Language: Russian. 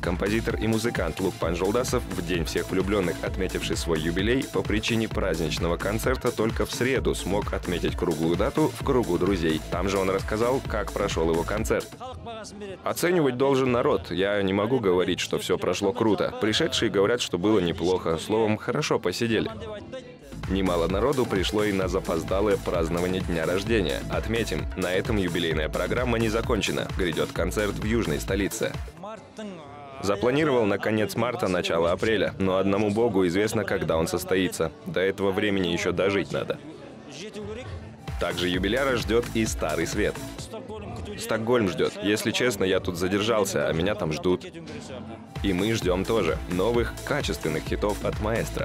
Композитор и музыкант Лукпан Жолдасов, в День всех влюбленных отметивший свой юбилей, по причине праздничного концерта только в среду смог отметить круглую дату в кругу друзей. Там же он рассказал, как прошел его концерт. Оценивать должен народ. Я не могу говорить, что все прошло круто. Пришедшие говорят, что было неплохо. Словом, хорошо посидели. Немало народу пришло и на запоздалое празднование дня рождения. Отметим, на этом юбилейная программа не закончена. Грядет концерт в южной столице. Запланировал на конец марта, начало апреля, но одному богу известно, когда он состоится. До этого времени еще дожить надо. Также юбиляра ждет и Старый Свет. Стокгольм ждет. Если честно, я тут задержался, а меня там ждут. И мы ждем тоже новых, качественных хитов от маэстро.